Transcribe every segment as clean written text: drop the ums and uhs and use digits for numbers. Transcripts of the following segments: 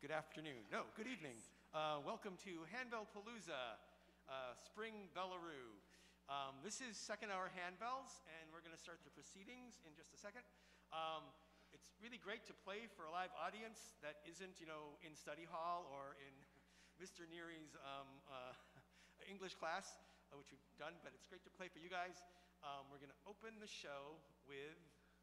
Good afternoon. No, good evening. Welcome to Handbell Palooza, Spring Bellaroo. This is second hour handbells, and we're going to start the proceedings in just a second. It's really great to play for a live audience that isn't, in study hall or in Mr. Neary's English class, which we've done, but it's great to play for you guys. We're going to open the show with...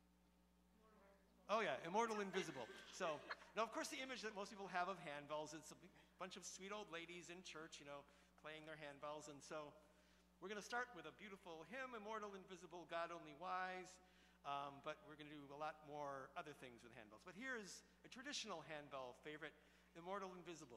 Oh yeah, Immortal Invisible. So, now of course the image that most people have of handbells, it's a bunch of sweet old ladies in church, playing their handbells. And so, we're going to start with a beautiful hymn, Immortal Invisible, God Only Wise. But we're going to do a lot more other things with handbells. But here's a traditional handbell favorite, Immortal Invisible.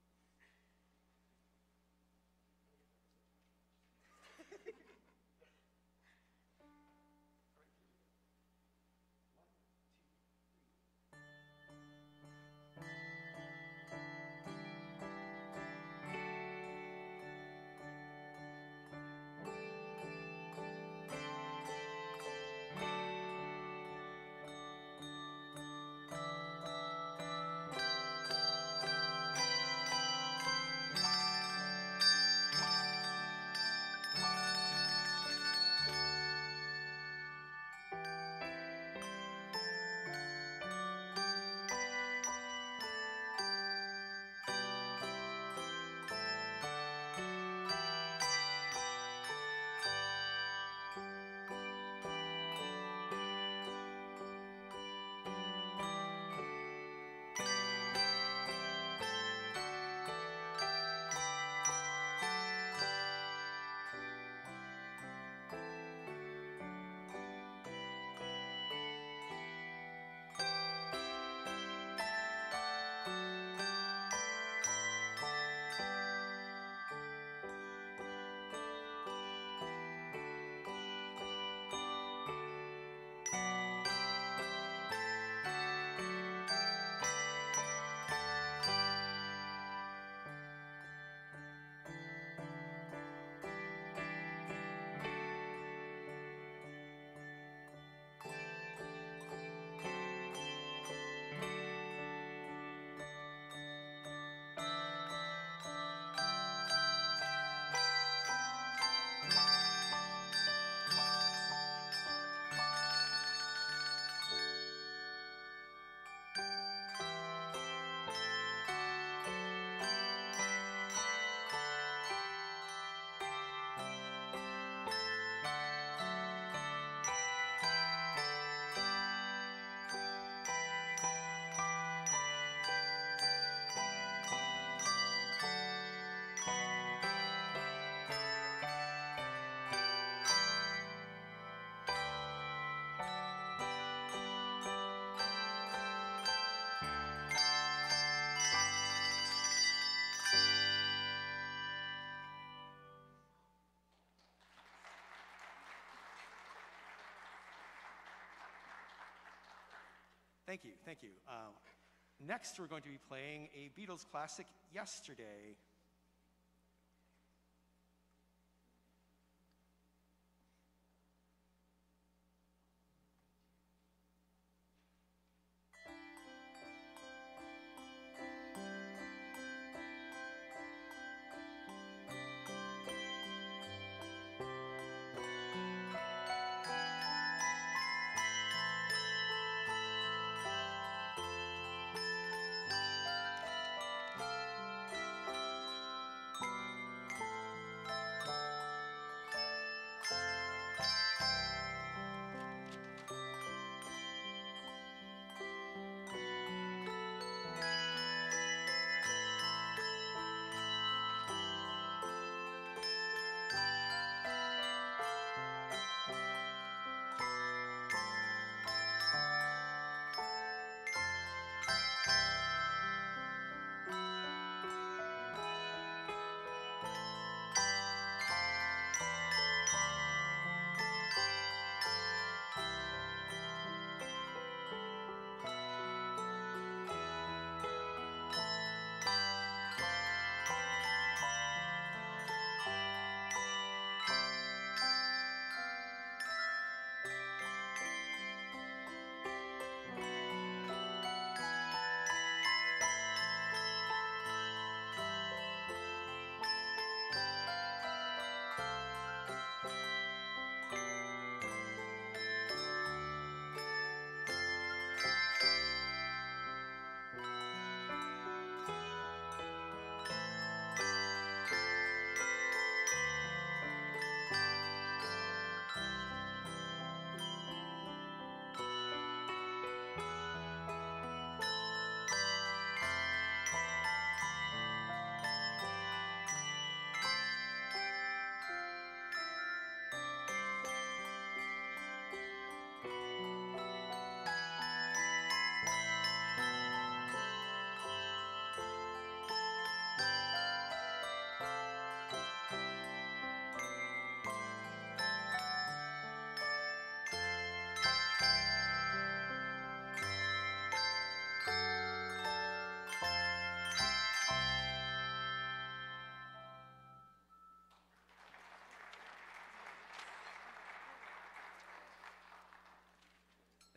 Thank you. Next, we're going to be playing a Beatles classic, Yesterday.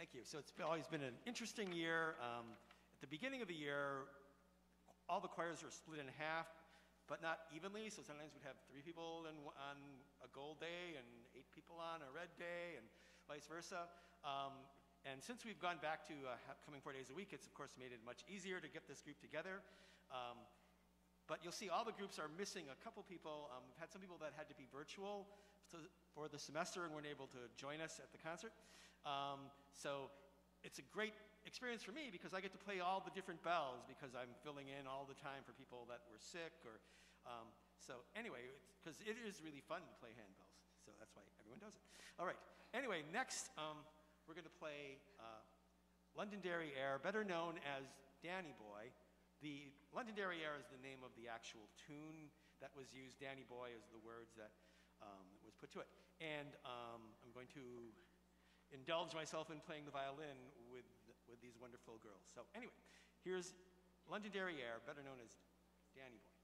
Thank you. So it's always been an interesting year. At the beginning of the year, all the choirs were split in half, but not evenly. So sometimes we'd have 3 people on a gold day and 8 people on a red day, and vice versa. And since we've gone back to coming 4 days a week, it's of course made it much easier to get this group together. But you'll see all the groups are missing a couple people. We've had some people that had to be virtual for the semester and weren't able to join us at the concert. So it's a great experience for me because I get to play all the different bells because I'm filling in all the time for people that were sick or so anyway, because it is really fun to play handbells, so that's why everyone does it. All right, anyway, next we're going to play Londonderry Air, better known as Danny Boy. The Londonderry Air is the name of the actual tune that was used. Danny Boy is the words that was put to it. And I'm going to indulge myself in playing the violin with these wonderful girls. So anyway, here's Londonderry Air, better known as Danny Boy.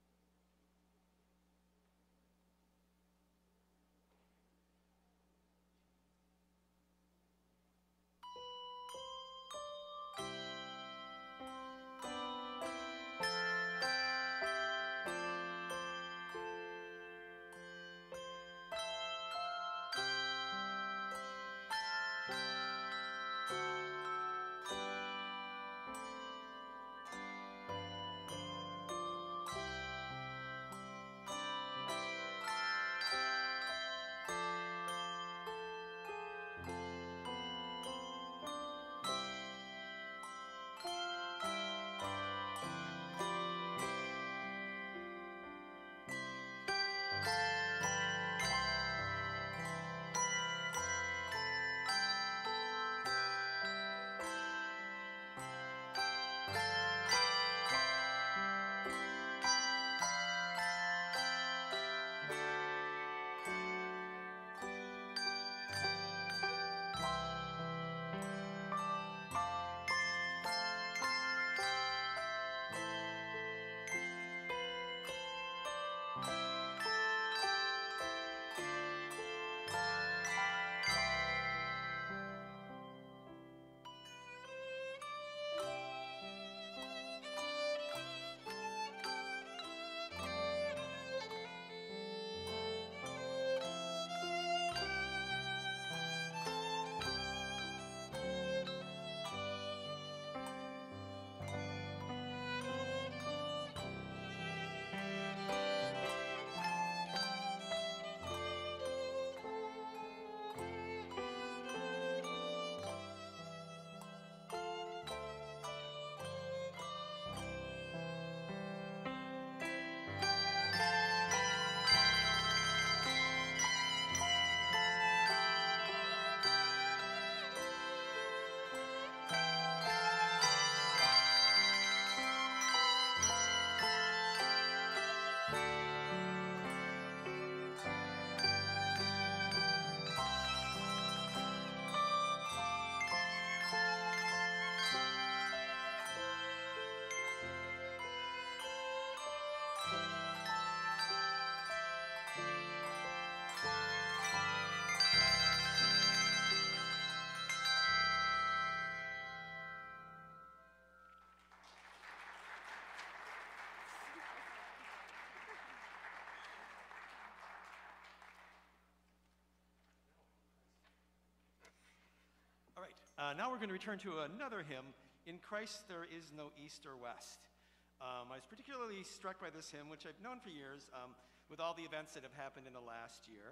All right, now we're going to return to another hymn, In Christ There Is No East or West. I was particularly struck by this hymn, which I've known for years, with all the events that have happened in the last year.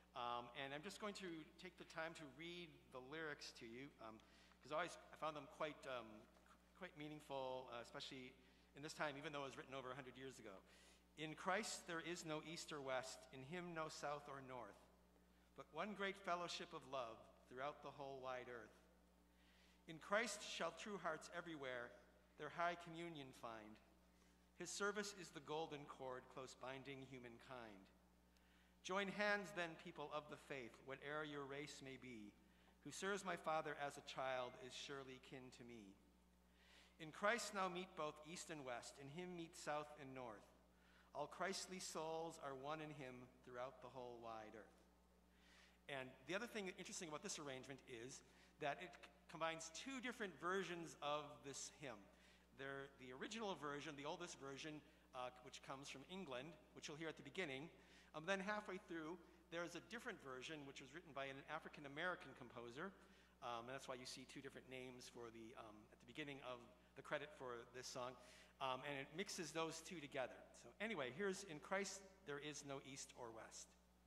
And I'm just going to take the time to read the lyrics to you, because I found them quite meaningful, especially in this time, even though it was written over 100 years ago. In Christ there is no east or west, in him no south or north, but one great fellowship of love throughout the whole wide earth. In Christ shall true hearts everywhere their high communion find. His service is the golden cord close binding humankind. Join hands then, people of the faith, whate'er your race may be. Who serves my Father as a child is surely kin to me. In Christ now meet both east and west, in him meet south and north. All Christly souls are one in him throughout the whole wide earth. And the other thing interesting about this arrangement is that it combines two different versions of this hymn. The original version, the oldest version, which comes from England, which you'll hear at the beginning. Then halfway through, there's a different version, which was written by an African-American composer. And that's why you see two different names for at the beginning of the credit for this song. And it mixes those two together. So anyway, here's In Christ There Is No East or West.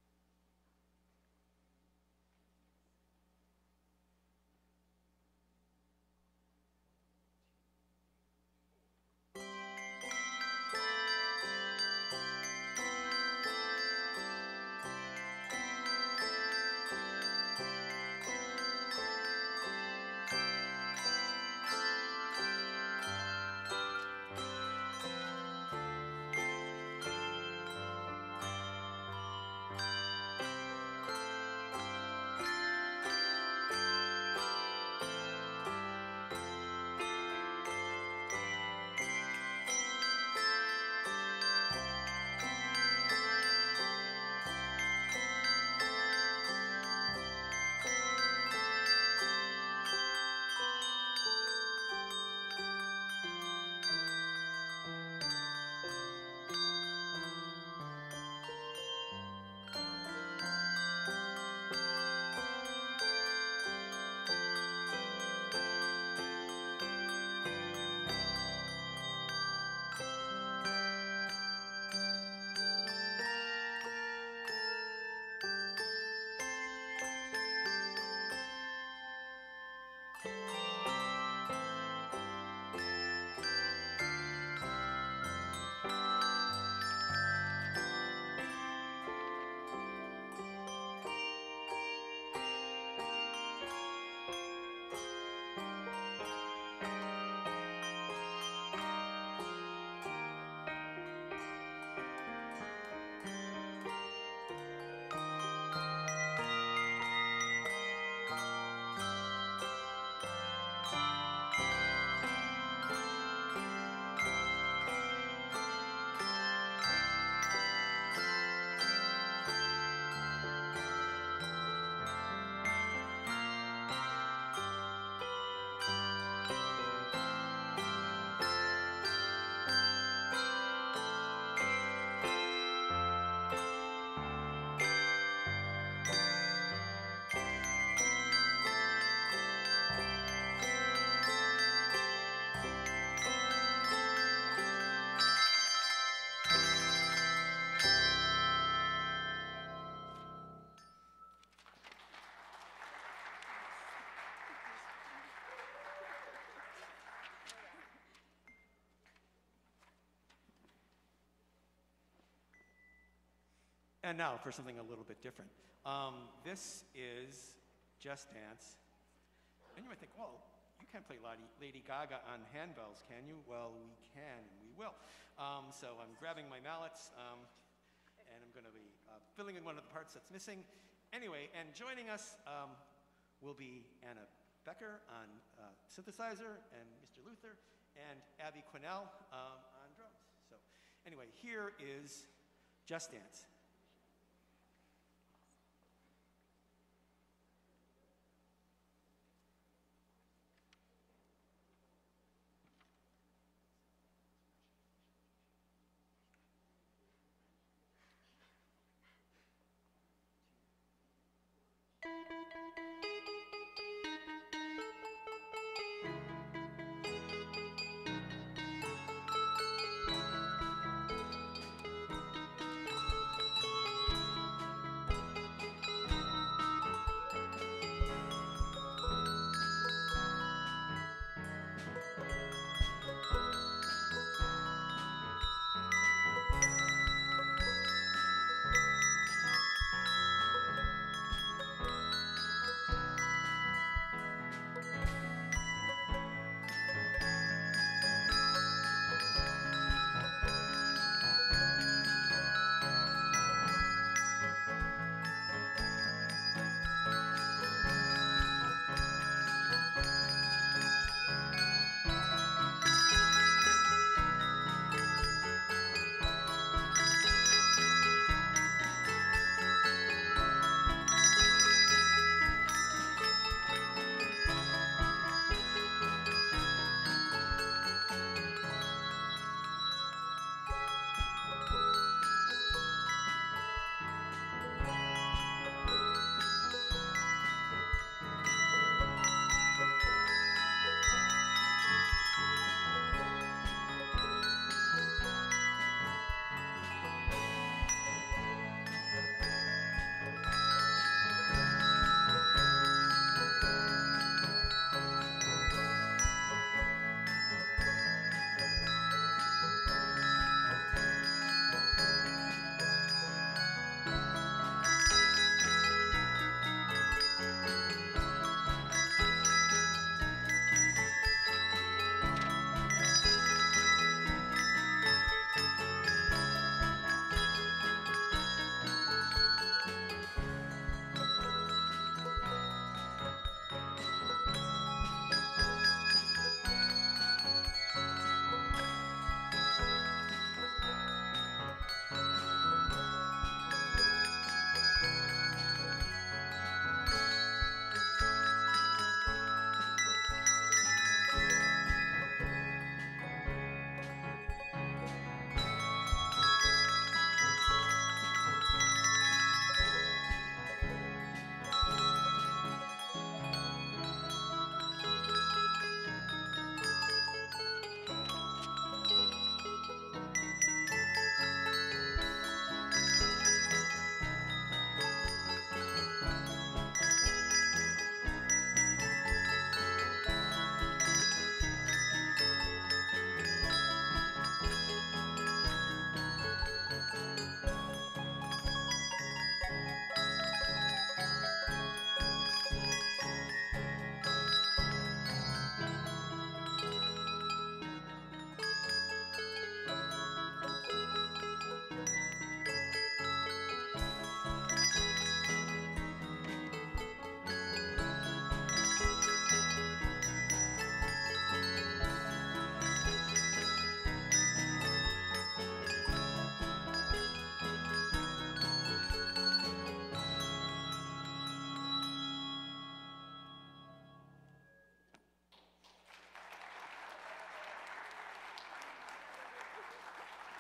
And now for something a little bit different. This is Just Dance. And you might think, well, you can't play Lady Gaga on handbells, can you? Well, we can, and we will. So I'm grabbing my mallets, and I'm going to be filling in one of the parts that's missing. Anyway, and joining us will be Anna Becker on synthesizer, and Mr. Luther, and Abby Quinnell on drums. So anyway, here is Just Dance.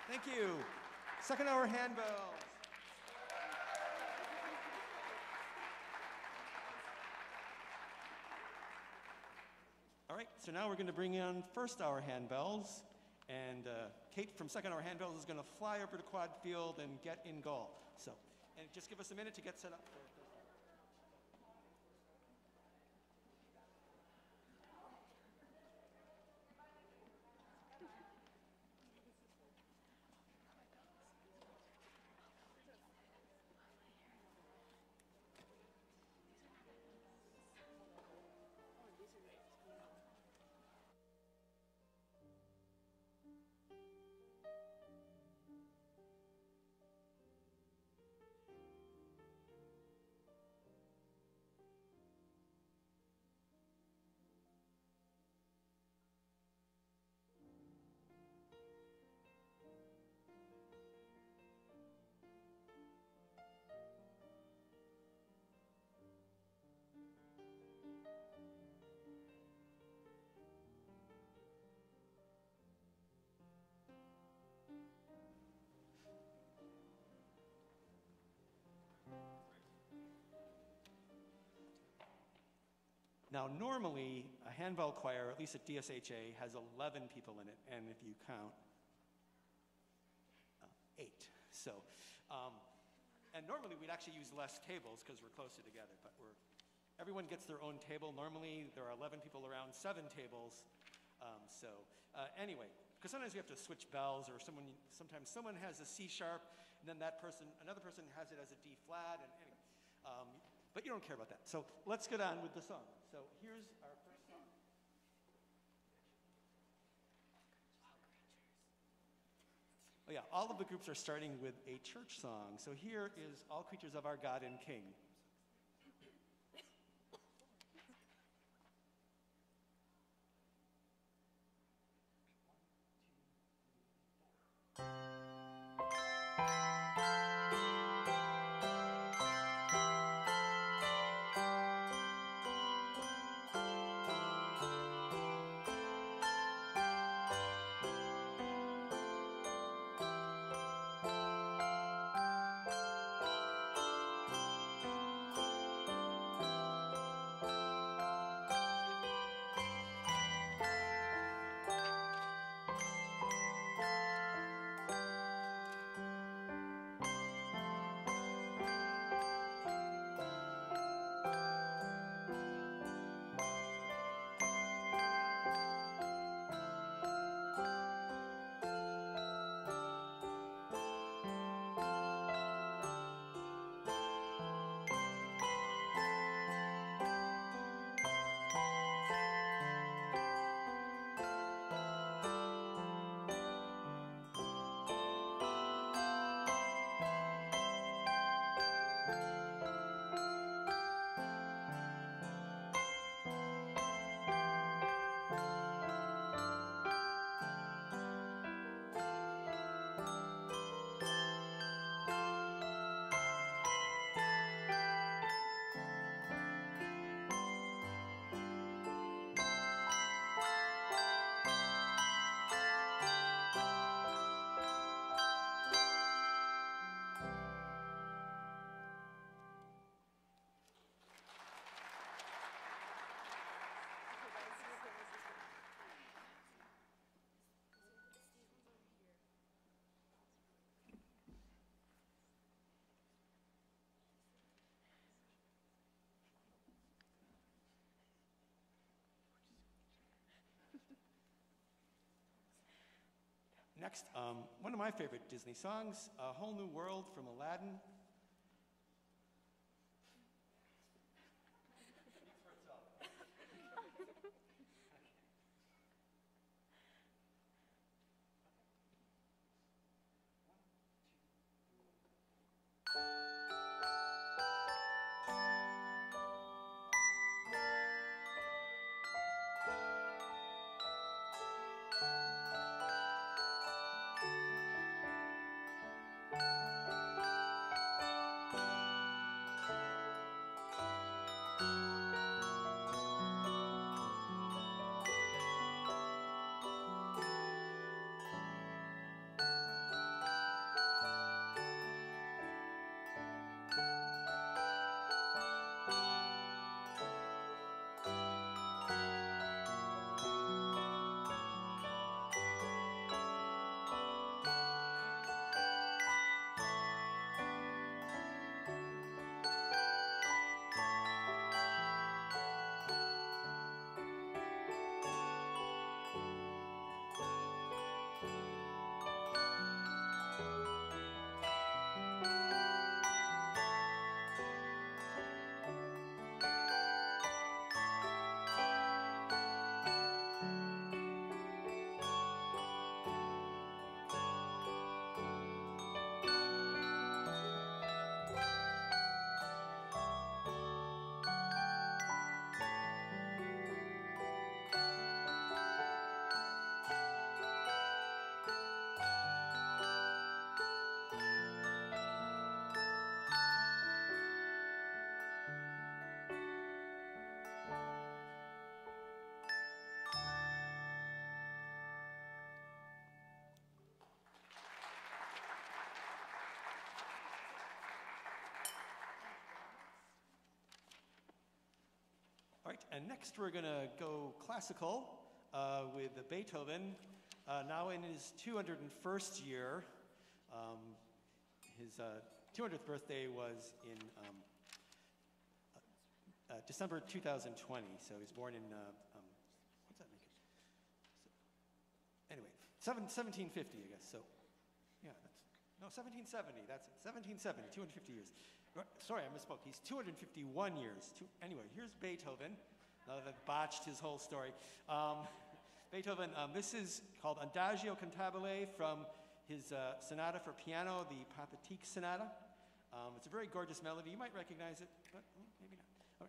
Thank you. Second hour handbells. All right, so now we're going to bring in first hour handbells. And Kate from second hour handbells is going to fly over to Quad Field and get in goal. So, and just give us a minute to get set up for first hour. Now, normally, a handbell choir, at least at DSHA, has 11 people in it, and if you count, 8. So, and normally we'd actually use less tables because we're closer together, but everyone gets their own table. Normally, there are 11 people around, 7 tables. Anyway, because sometimes you have to switch bells, or sometimes someone has a C sharp, and then another person has it as a D flat, and anyway. But you don't care about that. So let's get on with the song. So here's our first song. Oh yeah, all of the groups are starting with a church song. So here is All Creatures of Our God and King. Next, one of my favorite Disney songs, A Whole New World from Aladdin. right, and next we're going to go classical with Beethoven, now in his 201st year. His 200th birthday was in December 2020, so he was born in, what's that make it? Anyway, 1750, I guess, so, yeah, no, 1770, that's it, 1770, 250 years. Sorry, I misspoke, he's 251 years. Anyway, here's Beethoven, now that I've botched his whole story. Beethoven, this is called Adagio Cantabile from his sonata for piano, the Pathétique Sonata. It's a very gorgeous melody. You might recognize it, but maybe not. All right.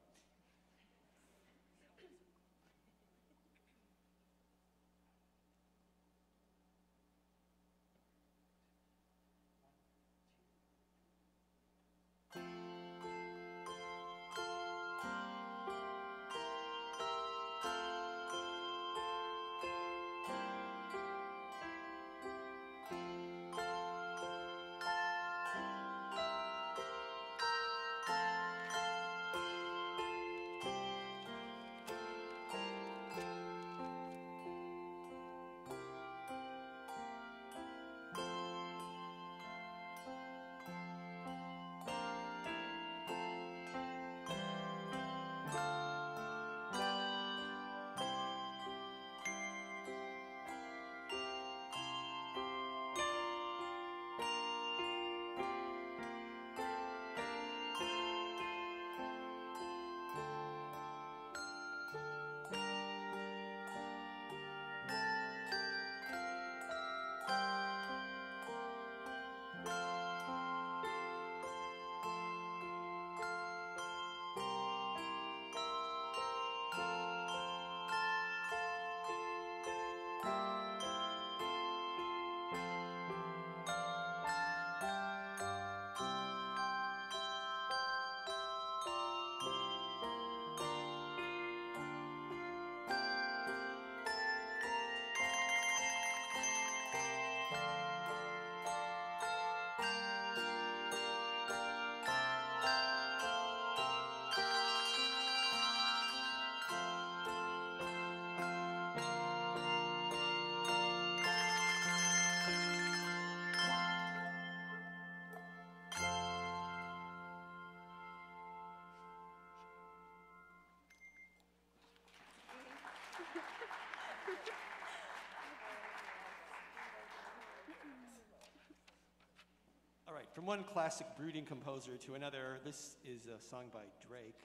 All right, from one classic brooding composer to another, this is a song by Drake.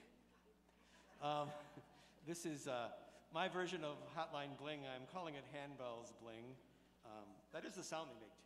This is my version of Hotline Bling. I'm calling it Handbells Bling. That is the sound they make too.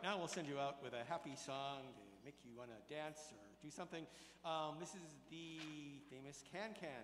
now we'll send you out with a happy song to make you want to dance or do something. This is the famous Can Can.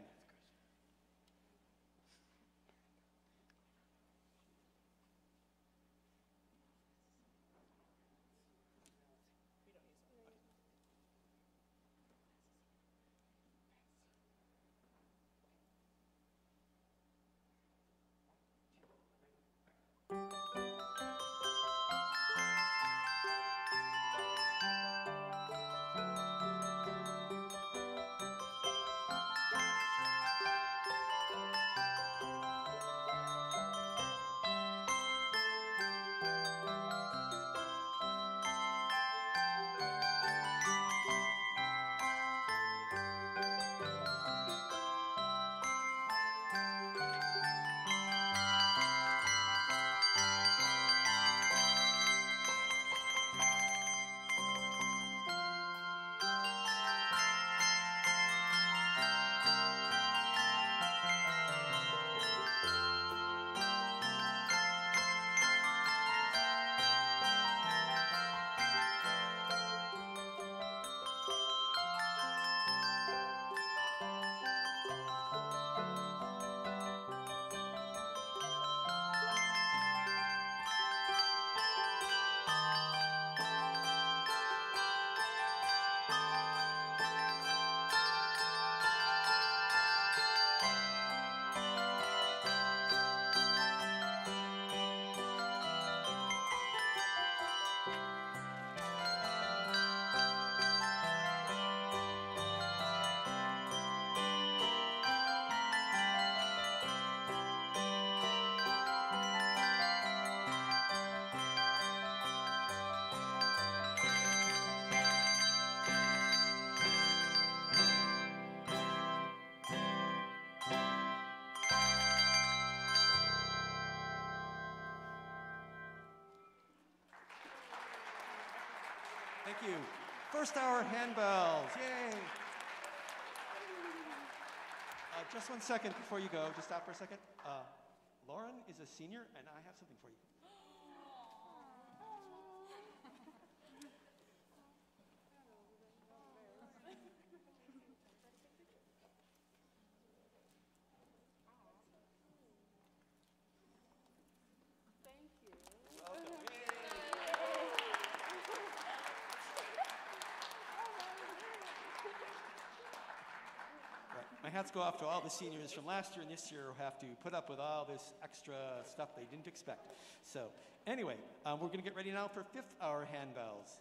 Thank you. First hour handbells, yay. Just 1 second before you go, just stop for a second. Lauren is a senior and I have something for you. My hats go off to all the seniors from last year and this year who have to put up with all this extra stuff they didn't expect. So anyway, we're going to get ready now for fifth hour handbells.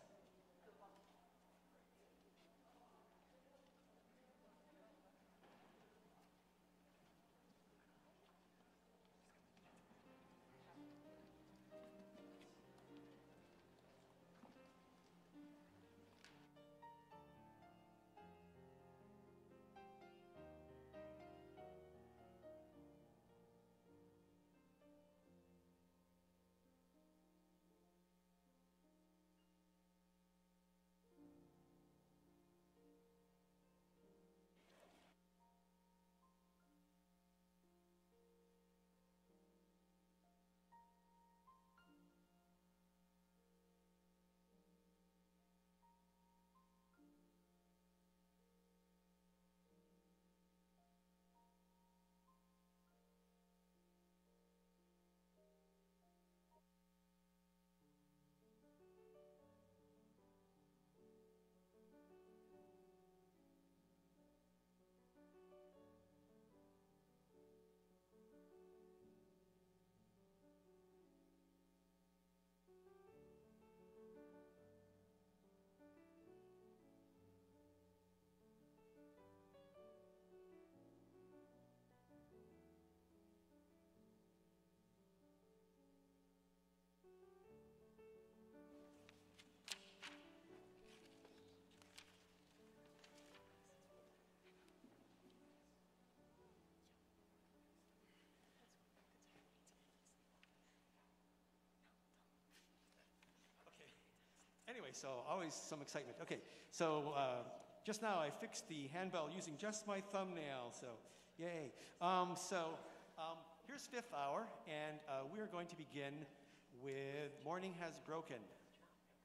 Anyway, so always some excitement. Okay, so just now I fixed the handbell using just my thumbnail, so yay. Here's fifth hour, and we are going to begin with Morning Has Broken.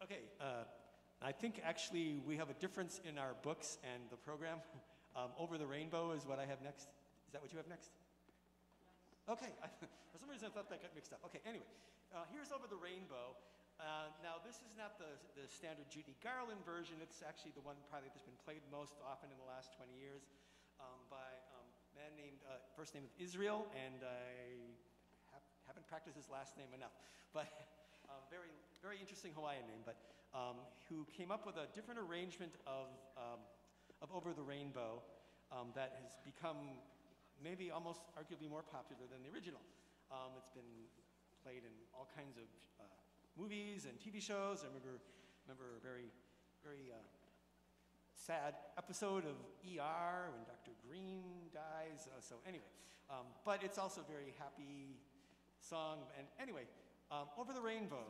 Okay, I think actually we have a difference in our books and the program. Over the Rainbow is what I have next. Is that what you have next? Okay, for some reason I thought that got mixed up. Okay, anyway, here's Over the Rainbow. Now this is not the standard Judy Garland version. It's actually the one probably that's been played most often in the last 20 years by a man named, first name of Israel, and I haven't practiced his last name enough, but very, very interesting Hawaiian name, but who came up with a different arrangement of Over the Rainbow that has become maybe almost arguably more popular than the original. It's been played in all kinds of movies and TV shows. I remember a very, very sad episode of ER when Dr. Green dies. So anyway, but it's also a very happy song. And anyway, Over the Rainbow.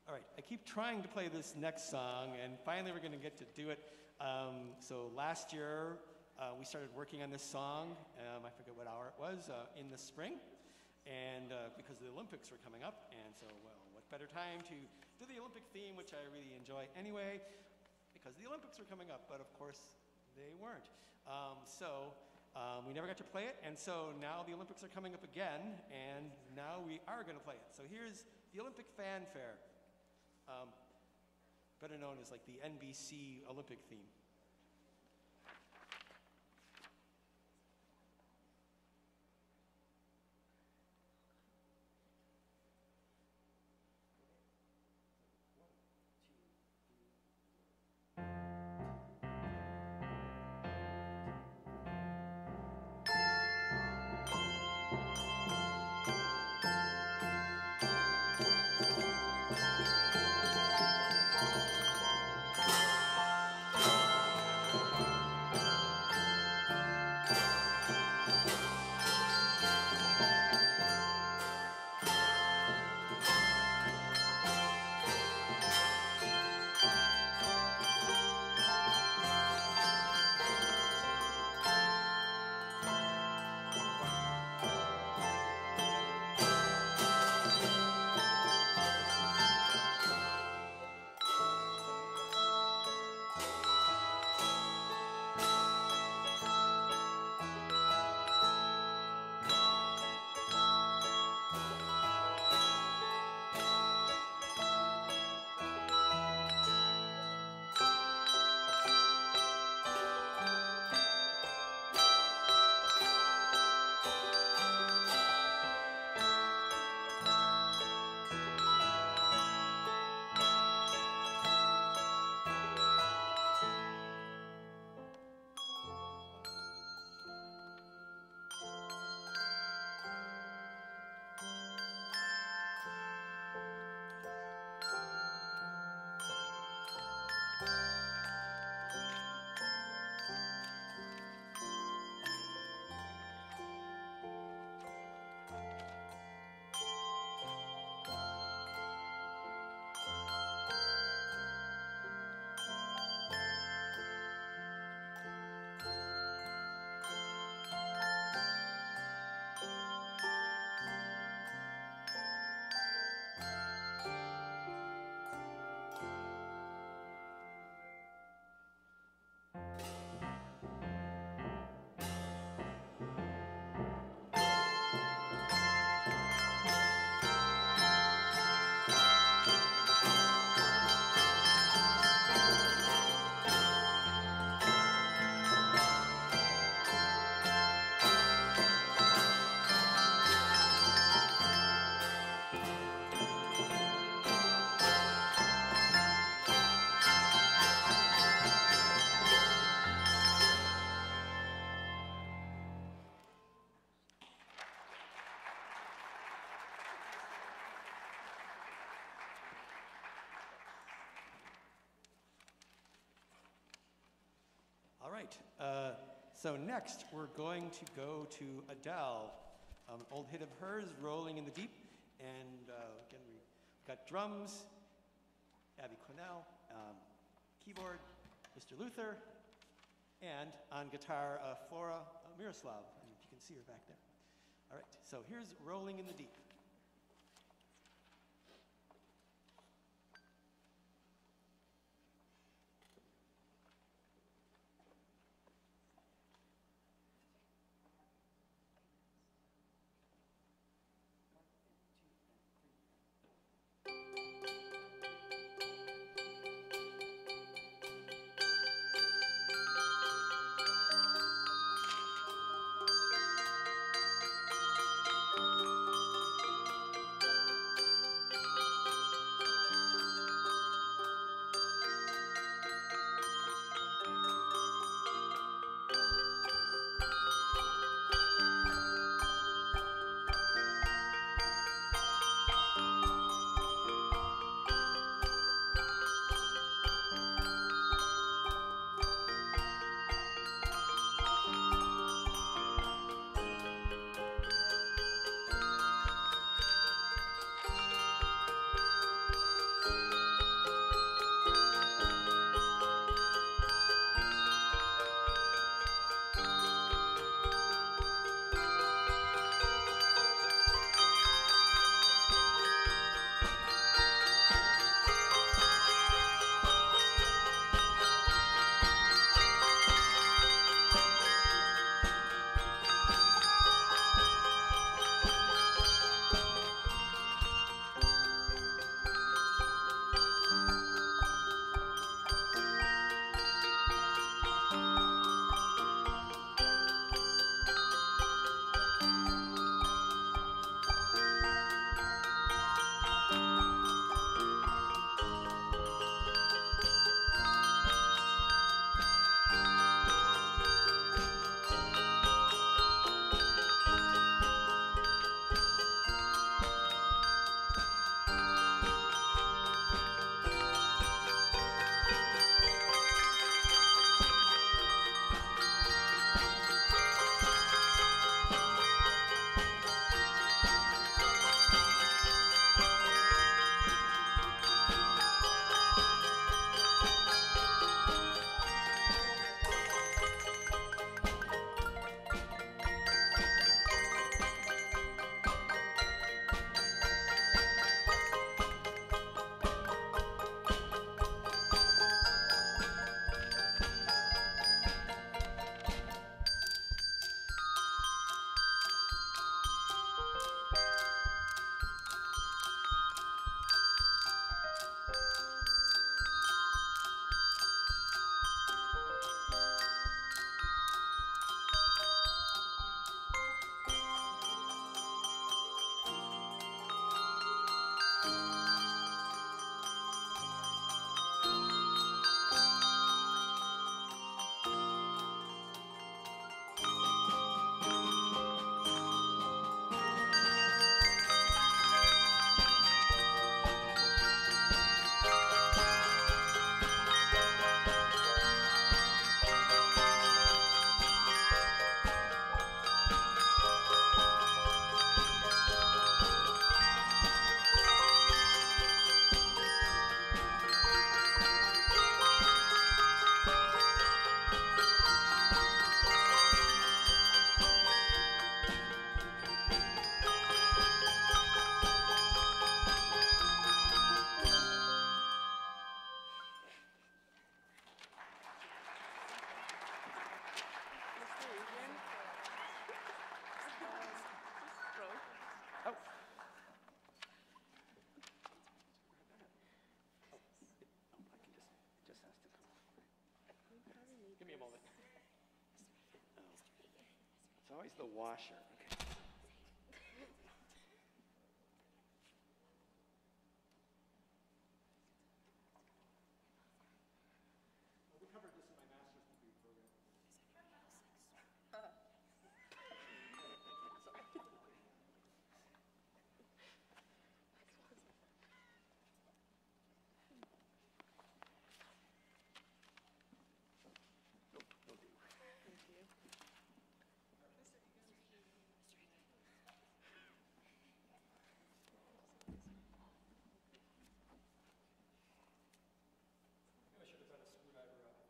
All right, I keep trying to play this next song, and finally we're going to get to do it. So last year, we started working on this song, I forget what hour it was, in the spring, and because the Olympics were coming up, and so, well, what better time to do the Olympic theme, which I really enjoy anyway, because the Olympics were coming up, but of course, they weren't. We never got to play it, and so now the Olympics are coming up again, and now we are going to play it. So here's the Olympic fanfare. Better known as like the NBC Olympic theme. All right, so next we're going to go to Adele, an old hit of hers, Rolling in the Deep, and again we've got drums, Abby Quinnell, keyboard, Mr. Luther, and on guitar, Flora Miroslav, and if you can see her back there. All right, so here's Rolling in the Deep. Always the washer. Okay. We covered this in my master's degree program. I should have done a screwdriver up.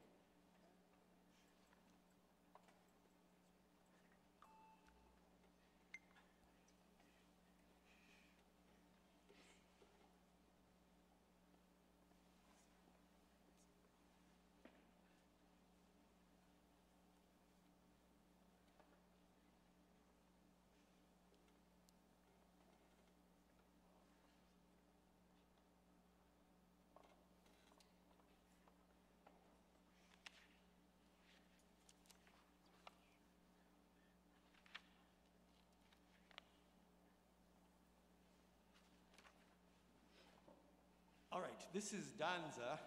All right, this is Danza.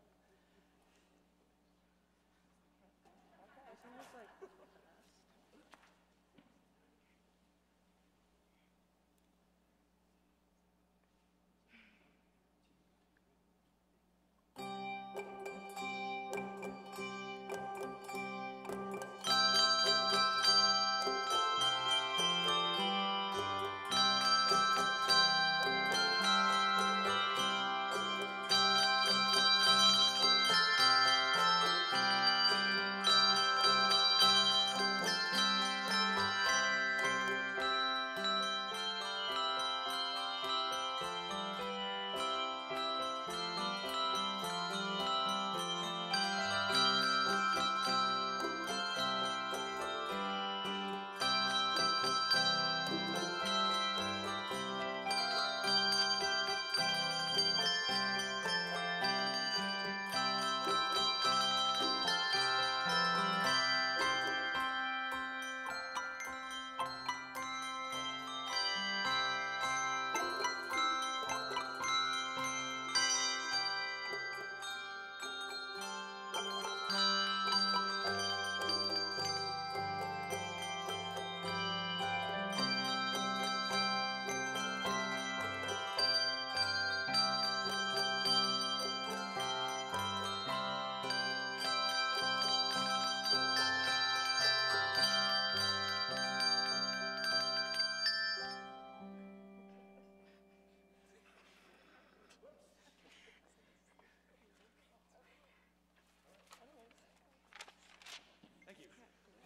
Thank you.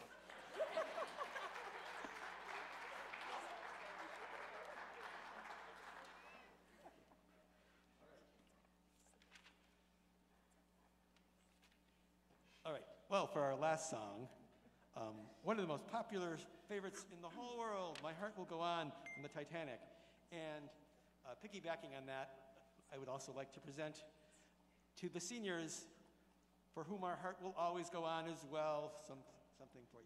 All right, well, for our last song, one of the most popular favorites in the whole world, My Heart Will Go On from the Titanic. And piggybacking on that, I would also like to present to the seniors, for whom our heart will always go on as well, something for you.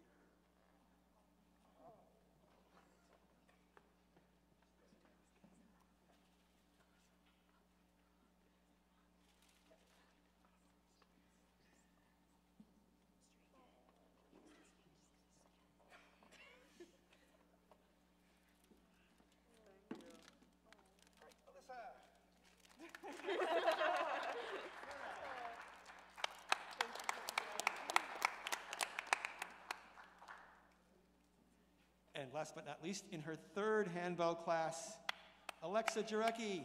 And last but not least, in her third handbell class, Alexa Jarecki.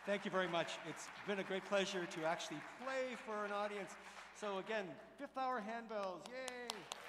Thank you very much. It's been a great pleasure to actually play for an audience. So again, fifth hour handbells, yay!